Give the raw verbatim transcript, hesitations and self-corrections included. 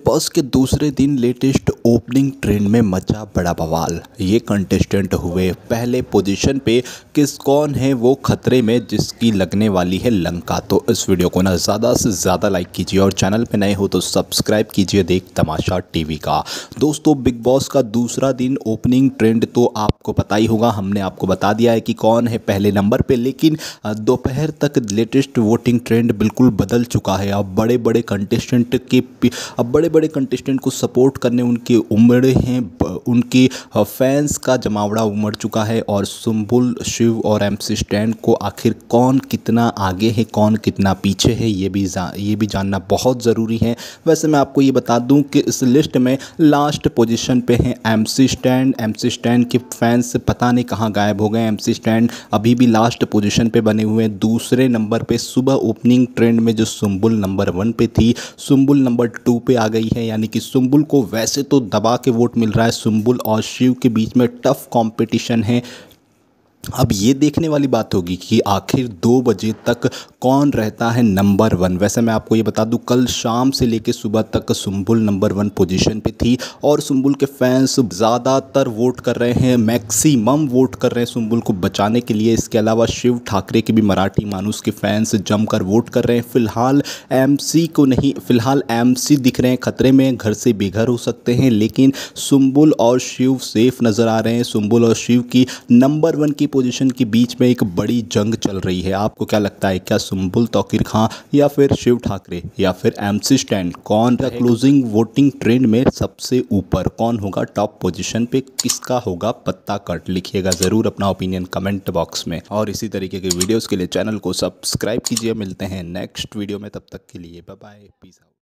Boss के दूसरे दिन लेटेस्ट ओपनिंग ट्रेंड में मचा बड़ा बवाल। ये कंटेस्टेंट हुए पहले पोजीशन पे। किस कौन है वो खतरे में जिसकी लगने वाली है लंका। तो इस वीडियो को ना ज़्यादा से ज़्यादा लाइक कीजिए और चैनल पे नए हो तो सब्सक्राइब कीजिए देख तमाशा टीवी का। दोस्तों, बिग बॉस का दूसरा दिन ओपनिंग ट्रेंड तो आपको पता ही होगा। हमने आपको बता दिया है कि कौन है पहले नंबर पे, लेकिन दोपहर तक लेटेस्ट वोटिंग ट्रेंड बिल्कुल बदल चुका है। अब बड़े बड़े कंटेस्टेंट के अब बड़े बड़े कंटेस्टेंट को सपोर्ट करने उनके उमड़े हैं, उनकी फैंस का जमावड़ा उमड़ चुका है। और सुम्बुल, शिव और एमसी स्टैन को आखिर कौन कितना आगे है, कौन कितना पीछे है, ये भी ये भी जानना बहुत ज़रूरी है। वैसे मैं आपको ये बता दूं कि इस लिस्ट में लास्ट पोजीशन पे हैं एमसी स्टैन। एमसी स्टैन के फैंस पता नहीं कहाँ गायब हो गए। एमसी स्टैन अभी भी लास्ट पोजीशन पे बने हुए हैं। दूसरे नंबर पे सुबह ओपनिंग ट्रेंड में जो सुम्बुल नंबर वन पे थी, सुम्बुल नंबर टू पे आ गई है। यानी कि सुम्बुल को वैसे तो दबा के वोट मिल रहा है। सुम्बुल और शिव के बीच में टफ कंपटीशन है। अब ये देखने वाली बात होगी कि आखिर दो बजे तक कौन रहता है नंबर वन। वैसे मैं आपको ये बता दूं, कल शाम से लेके सुबह तक सुम्बुल नंबर वन पोजीशन पे थी और सुम्बुल के फैंस ज़्यादातर वोट कर रहे हैं, मैक्सिमम वोट कर रहे हैं सुम्बुल को बचाने के लिए। इसके अलावा शिव ठाकरे के भी मराठी मानुस के फैंस जमकर वोट कर रहे हैं। फिलहाल एमसी को नहीं, फिलहाल एमसी दिख रहे हैं खतरे में, घर से बेघर हो सकते हैं, लेकिन सुम्बुल और शिव सेफ नज़र आ रहे हैं। सुम्बुल और शिव की नंबर वन की पोजीशन के बीच में एक बड़ी जंग चल रही है। आपको क्या लगता है, क्या सुम्बुल तौकीर खां या फिर शिव ठाकरे या फिर एमसी स्टैन, कौन क्लोजिंग वोटिंग ट्रेंड में सबसे ऊपर, कौन होगा टॉप पोजीशन पे, किसका होगा पत्ता कट? लिखिएगा ज़रूर अपना ओपिनियन कमेंट बॉक्स में। और इसी तरीके के वीडियोस के लिए चैनल को सब्सक्राइब कीजिए। मिलते हैं नेक्स्ट वीडियो में, तब तक के लिए बाय बाय, पीस आउट।